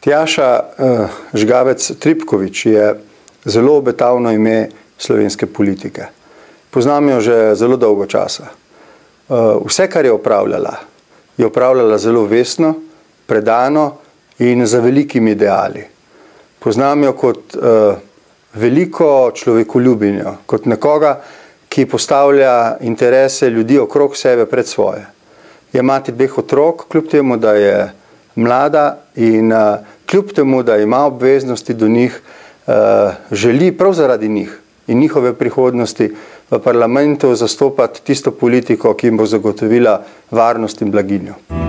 Tjaša Žgavec-Tripkovič je zelo obetavno ime slovenske politike. Poznam jo že zelo dolgo časa. Vse, kar je opravljala zelo vestno, predano in za velikimi ideali. Poznam jo kot veliko človekoljubinjo, kot nekoga, ki postavlja interese ljudi okrog sebe pred svoje. Je mati 2 otrok, kljub temu, da je mlada in kljub temu, da ima obveznosti do njih, želi prav zaradi njih in njihove prihodnosti v parlamentu zastopati tisto politiko, ki jim bo zagotovila varnost in blaginjo.